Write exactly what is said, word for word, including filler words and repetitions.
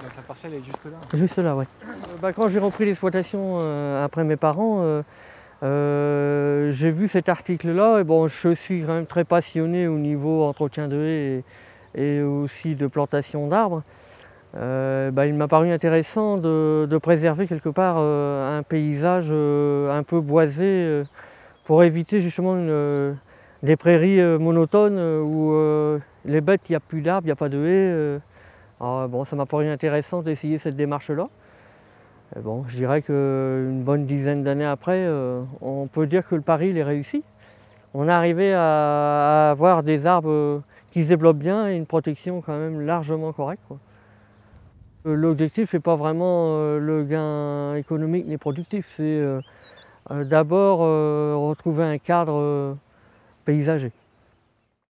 Donc la parcelle est juste là? Juste là, oui. Bah, quand j'ai repris l'exploitation euh, après mes parents, euh, euh, j'ai vu cet article-là et bon, je suis quand même très passionné au niveau entretien de haies et, et aussi de plantation d'arbres. Euh, bah, il m'a paru intéressant de, de préserver quelque part euh, un paysage euh, un peu boisé euh, pour éviter justement une, euh, des prairies euh, monotones euh, où euh, les bêtes, il n'y a plus d'arbres, il n'y a pas de haies. Euh. Alors, bon, ça m'a paru intéressant d'essayer cette démarche-là. Bon, je dirais qu'une bonne dizaine d'années après, euh, on peut dire que le pari il est réussi. On est arrivé à, à avoir des arbres qui se développent bien et une protection quand même largement correcte, quoi. L'objectif n'est pas vraiment euh, le gain économique ni productif, c'est euh, euh, d'abord euh, retrouver un cadre euh, paysager.